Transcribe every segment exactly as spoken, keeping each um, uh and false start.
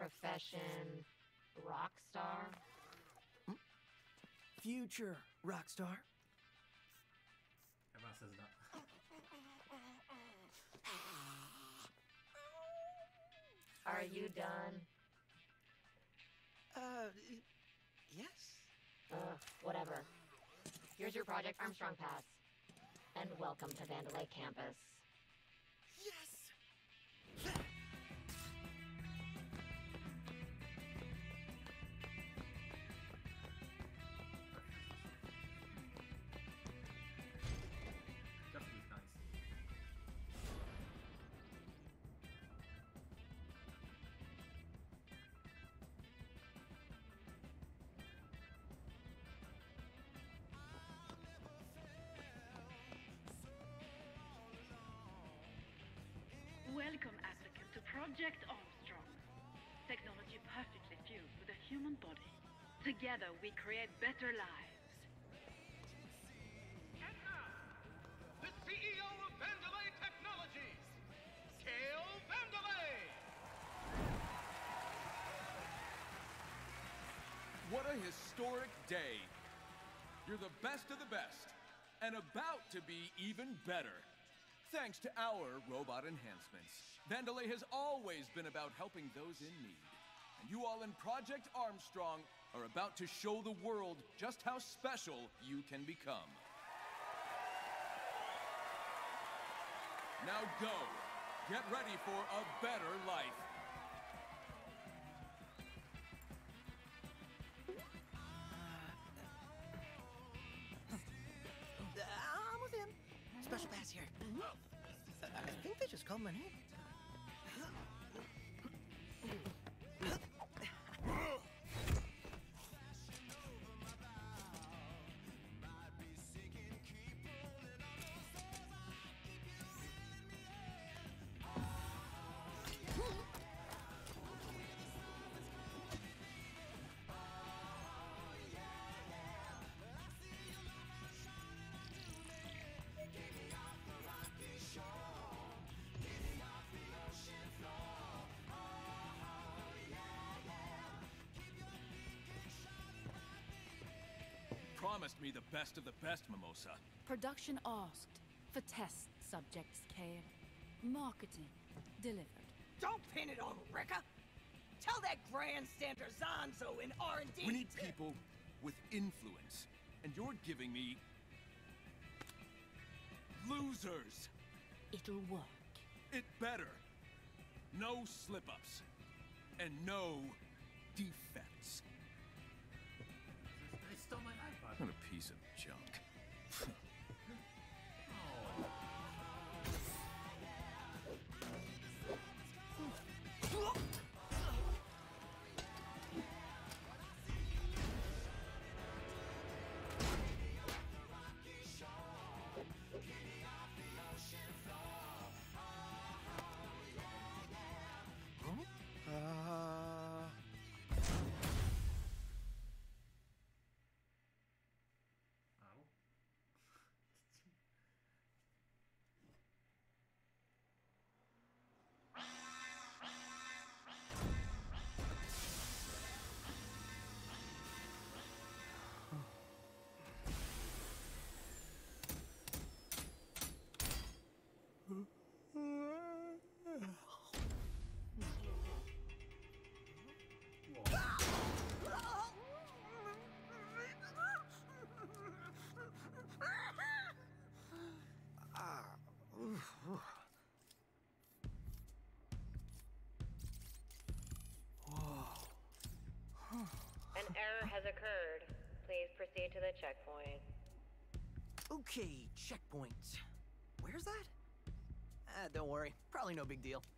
Profession... rock star? Future rock star. Everyone says that. Are you done? Uh, yes. Uh, whatever. Here's your Project Armstrong pass. And welcome to Vandelay campus. Yes! Definitely nice. Welcome, applicant, to Project Armstrong. Technology perfectly fused with the human body. Together, we create better lives. And now, the C E O of Vandelay Technologies, Cale Vandelay! What a historic day. You're the best of the best, and about to be even better. Thanks to our robot enhancements, Vandelay has always been about helping those in need. And you all in Project Armstrong are about to show the world just how special you can become. Now go. Get ready for a better life. I'm with him. Special pass here. I think they just called my name. Promised me the best of the best, Mimosa. Production asked for test subjects, Cale. Marketing delivered. Don't pin it on Rekka! Tell that grandstander Zanzo in R and D. We need people with influence, and you're giving me losers. It'll work. It better. No slip-ups. And no defects. They stole my iPod. What a piece of junk. Uh... Ow. Ah, oof, oof. Whoa. An error has occurred. Please proceed to the checkpoint. Okay, checkpoint. Where's that? Ah, don't worry. Probably no big deal.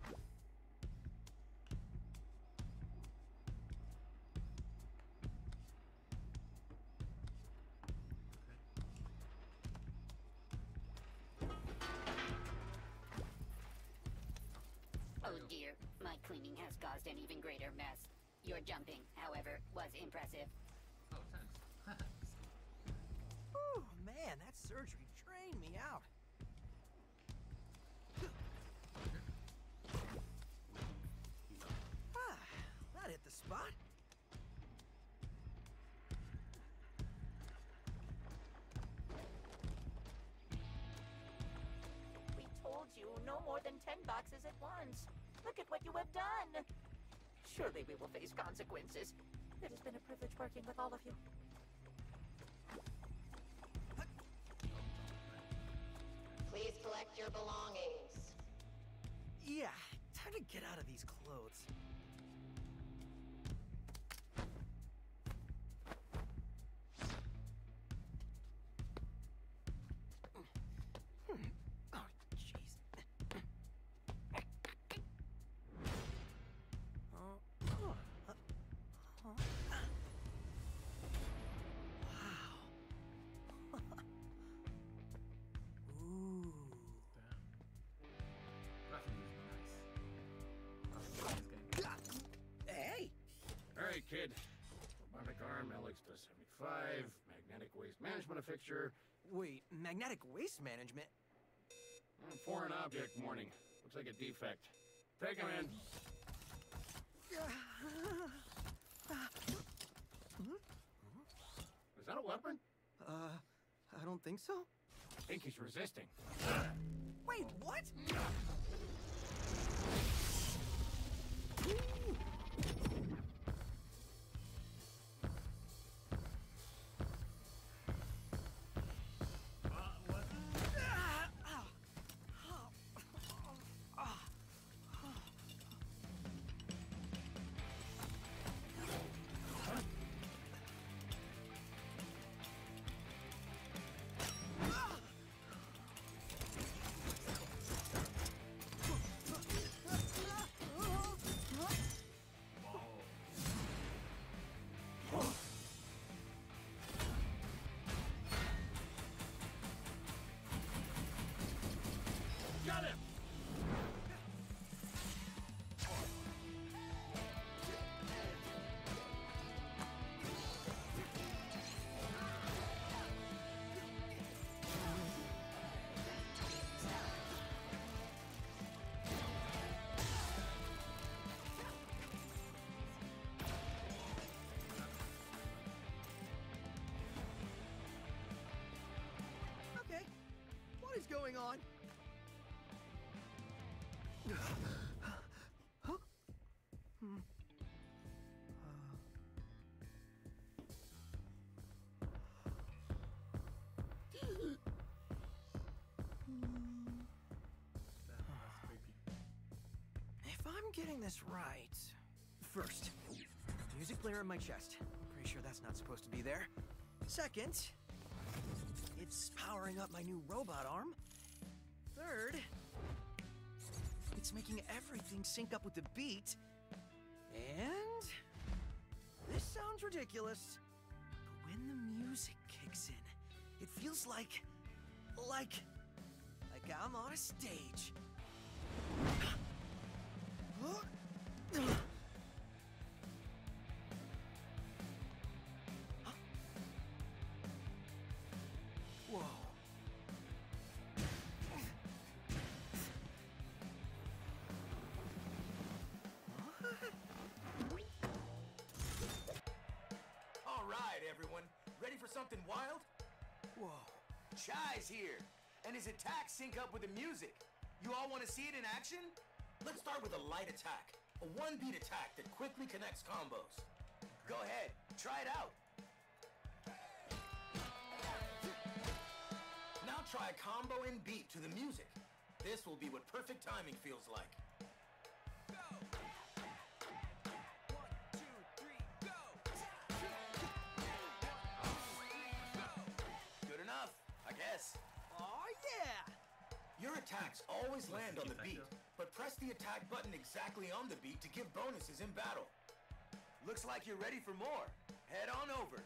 Oh dear, my cleaning has caused an even greater mess. Your jumping, however, was impressive. Oh, thanks. Whew, man, that surgery drained me out. Ah, ten boxes at once. Look at what you have done. Surely we will face consequences. It has been a privilege working with all of you. Please collect your belongings. Yeah, time to get out of these clothes. Oh, jeez. Oh, oh, uh, oh. Wow. Ooh. Hey! Alright, kid. Robotic arm, L X seventy-five, magnetic waste management fixture. Wait, magnetic waste management? Uh, Foreign object warning. Looks like a defect. Take him in. Is that a weapon? Uh, I don't think so. I think he's resisting. Wait, what? Got him! Okay, what is going on? Huh? Hmm. If I'm getting this right... First, music player in my chest. Pretty sure that's not supposed to be there. Second, it's powering up my new robot arm. Third, it's making everything sync up with the beat. And... this sounds ridiculous, but when the music kicks in, it feels like... like... like I'm on a stage. Whoa. All right, everyone. Ready for something wild? Whoa. Chai's here, and his attacks sync up with the music. You all want to see it in action? Let's start with a light attack. A one-beat attack that quickly connects combos. Go ahead, try it out. Now try a combo and beat to the music. This will be what perfect timing feels like. Good enough, I guess. Oh yeah! Your attacks always land on the beat, but press the attack button exactly on the beat to give bonuses in battle. Looks like you're ready for more. Head on over.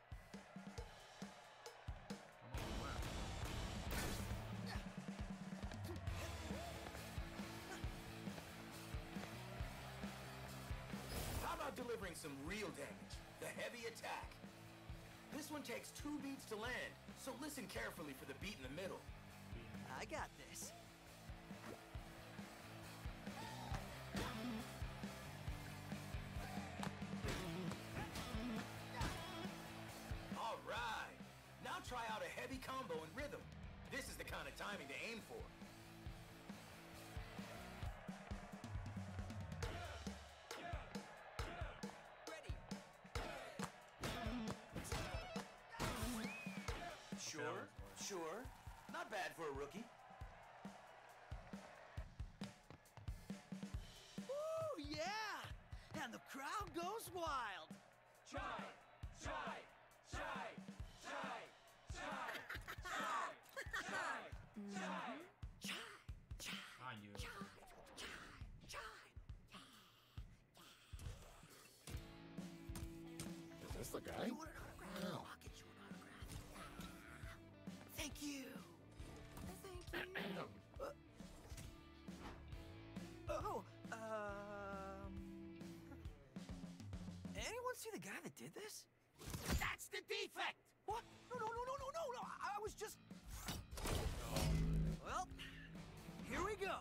How about delivering some real damage? The heavy attack. This one takes two beats to land, so listen carefully for the beat in the middle. I got this. All right. Now try out a heavy combo and rhythm. This is the kind of timing to aim for. Sure, sure. Not bad for a rookie. Woo, yeah! And the crowd goes wild. Chai! Chai! Chai! Chai! Chai! Chai! Chai! I knew it. Is this the guy? You want an autograph? No. I'll get you an autograph. Thank you. Thank you. uh, oh, um... Anyone see the guy that did this? That's the defect! What? No, no, no, no, no, no, no! I, I was just... Well, here we go.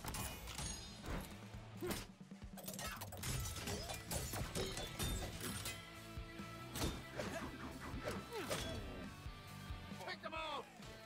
Pick him out!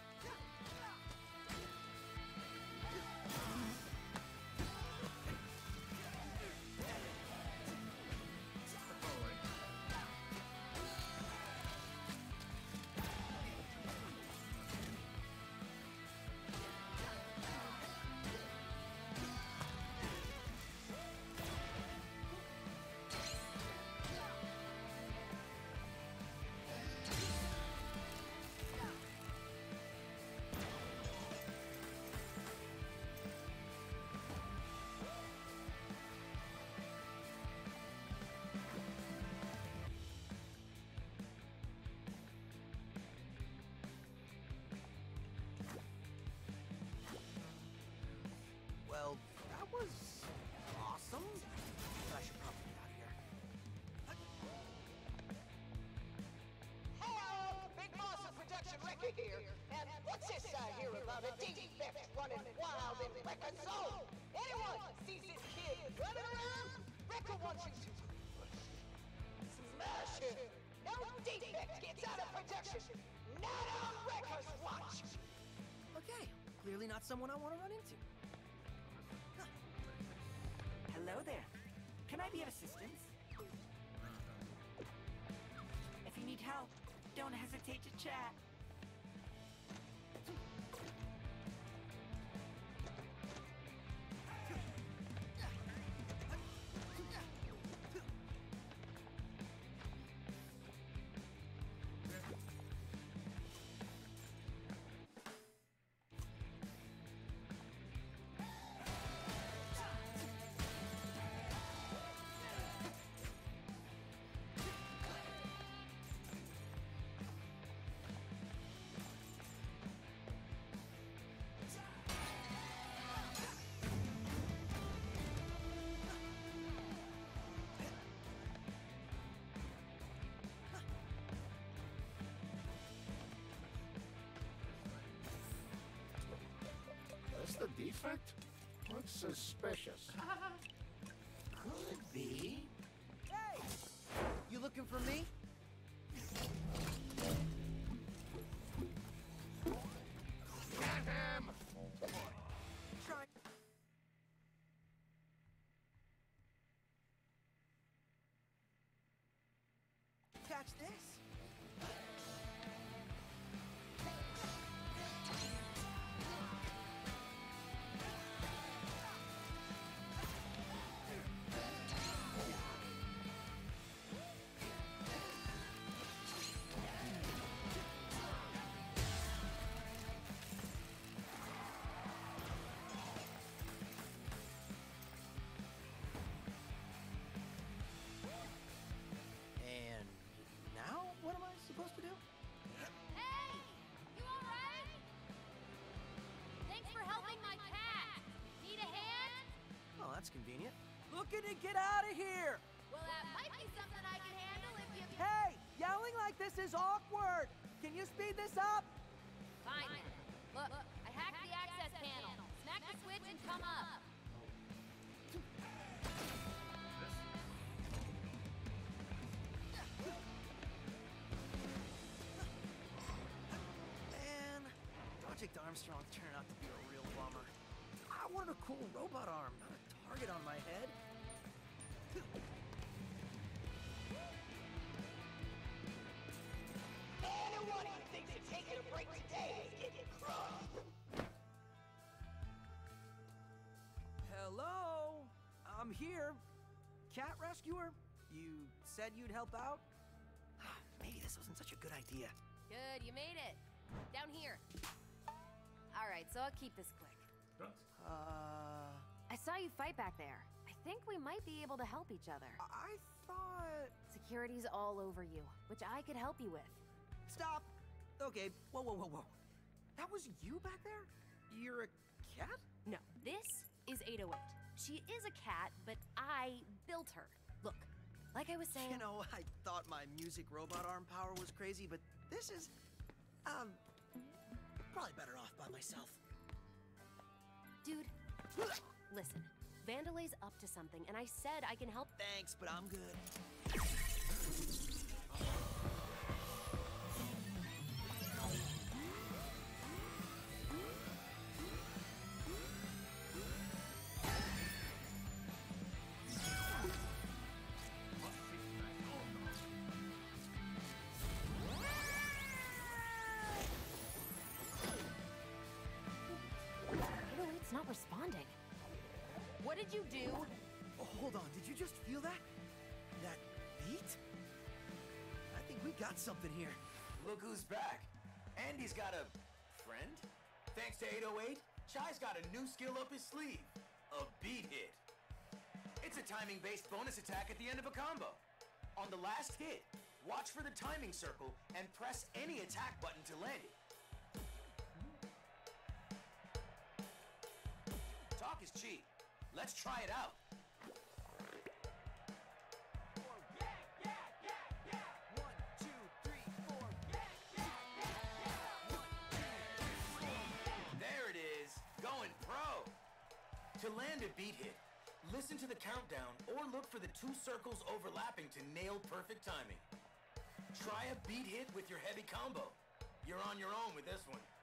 Well, that was awesome. But I should probably get out of here. Hello, Big Boss of Production Record here. And what's this I hear about a defect running wild in Record Zone? Anyone sees this kid running around? Record wants you to smash him. No defect gets out of production. Not on Record's watch. Okay, clearly not someone I want to run into. Hello there. Can I be of assistance? If you need help, don't hesitate to chat. That's the defect? Looks suspicious. Could be. Hey! You looking for me? Get him! Try. Catch this. And now, what am I supposed to do? Hey! You alright? Thanks for helping my cat. Need a hand? Oh, that's convenient. Looking to get out of here! Well, that might be something I can handle if you... Hey! Yelling like this is awkward! Can you speed this up? Fine then. Look, I hacked the access panel. Smack the switch and come up. Man, Project Armstrong turned out to be a real bummer. I wanted a cool robot arm, not a target on my head. Anyone who thinks of taking a I'm here. Cat rescuer? You said you'd help out? Maybe this wasn't such a good idea. Good, you made it. Down here. All right, so I'll keep this quick. Uh... I saw you fight back there. I think we might be able to help each other. I thought... Security's all over you, which I could help you with. Stop! Okay, whoa, whoa, whoa, whoa. That was you back there? You're a cat? No, this is eight oh eight. She is a cat, but I built her. Look, like I was saying... You know, I thought my music robot arm power was crazy, but this is... Um... Probably better off by myself. Dude, listen. Vandelay's up to something, and I said I can help... Thanks, but I'm good. Not responding. What did you do? Oh, hold on, did you just feel that? That beat? I think we got something here. Look who's back. Andy's got a friend? Thanks to eight oh eight, Chai's got a new skill up his sleeve. A beat hit. It's a timing-based bonus attack at the end of a combo. On the last hit, watch for the timing circle and press any attack button to land it. Talk is cheap. Let's try it out. There it is. Going pro. To land a beat hit, listen to the countdown or look for the two circles overlapping to nail perfect timing. Try a beat hit with your heavy combo. You're on your own with this one.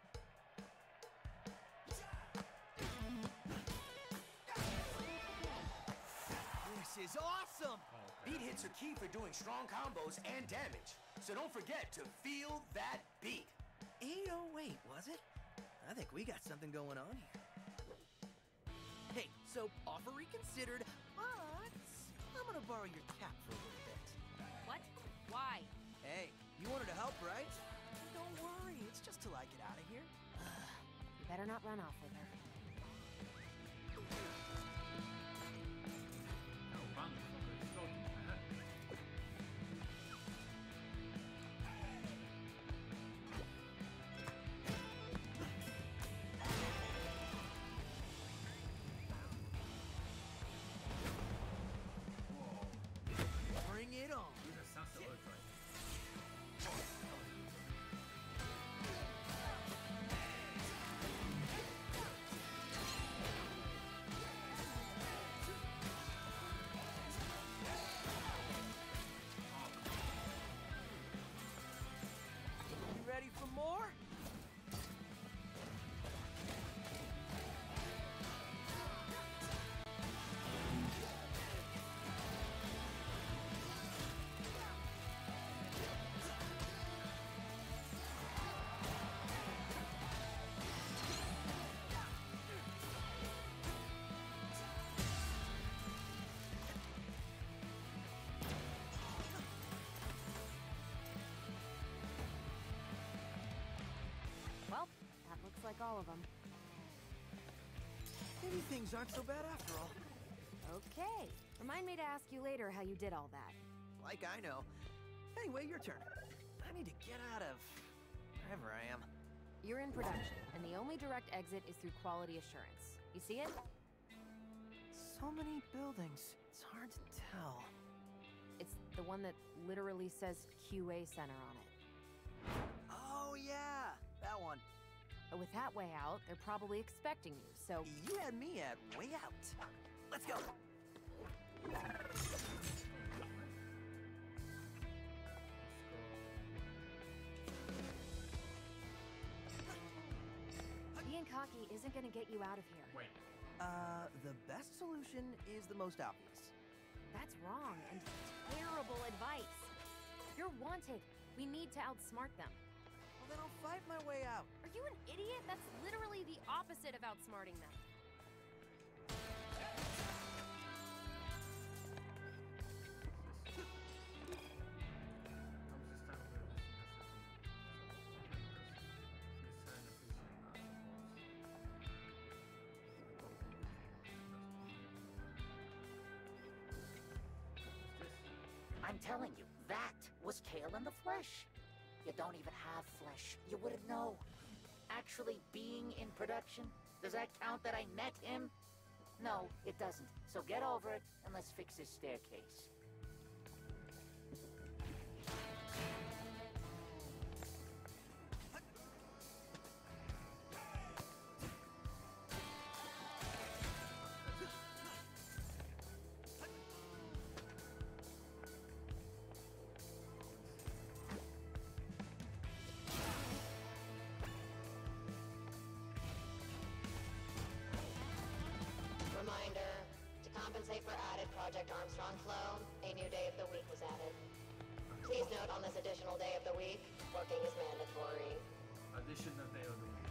This is awesome! Beat hits are key for doing strong combos and damage, so don't forget to feel that beat. eight oh eight, was it? I think we got something going on here. Hey, so offer reconsidered, but I'm gonna borrow your cat for a little bit. What? Why? Hey, you wanted to help, right? Don't worry, it's just till I get out of here. You better not run off with her. Bring it on. You ready for more? Well, that looks like all of them. Maybe things aren't so bad after all. Okay. Remind me to ask you later how you did all that. Like I know. Anyway, your turn. I need to get out of wherever I am. You're in production, and the only direct exit is through quality assurance. You see it? So many buildings. It's hard to tell. It's the one that literally says Q A Center on it. Oh, yeah. That one. But with that way out, they're probably expecting you, so... You had me at way out. Let's go. Being cocky isn't gonna get you out of here. Wait. Uh, the best solution is the most obvious. That's wrong and terrible advice. You're wanted. We need to outsmart them. Well, then I'll fight my way out. Are you an idiot? That's literally the opposite of outsmarting them. I'm telling you, that was Kale in the flesh. You don't even have flesh. You wouldn't know. Actually being in production, does that count that I met him? No, it doesn't. So get over it, and let's fix this staircase. Reminder, to compensate for added Project Armstrong flow, a new day of the week was added. Please note on this additional day of the week, working is mandatory. Additional day of the week.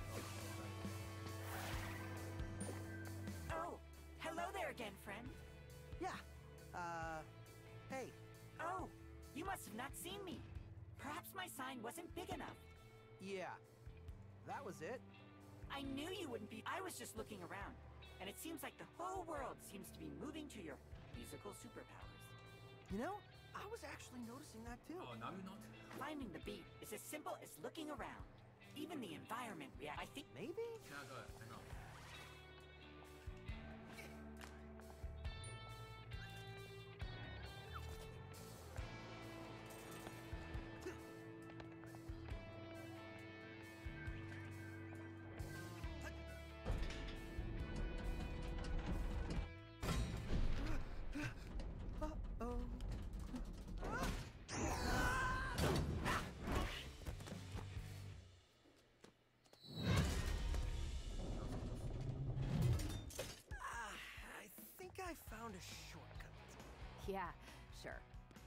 Oh, hello there again, friend. Yeah. Uh, hey. Oh, you must have not seen me. Perhaps my sign wasn't big enough. Yeah. That was it. I knew you wouldn't be. I was just looking around. And it seems like the whole world seems to be moving to your musical superpowers. You know, I was actually noticing that too. Oh, now you're not? Finding the beat is as simple as looking around. Even the environment react. I think maybe? Yeah, go ahead. I know. I found a shortcut. Yeah, sure.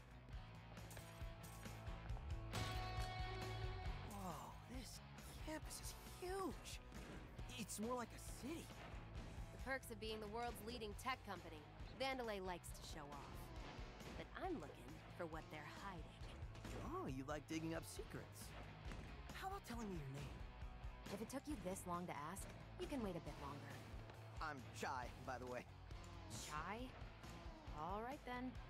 Whoa, this campus is huge. It's more like a city. The perks of being the world's leading tech company. Vandalay likes to show off. But I'm looking for what they're hiding. Oh, you like digging up secrets. How about telling me your name? If it took you this long to ask, you can wait a bit longer. I'm Chai, by the way. Chai? All right then.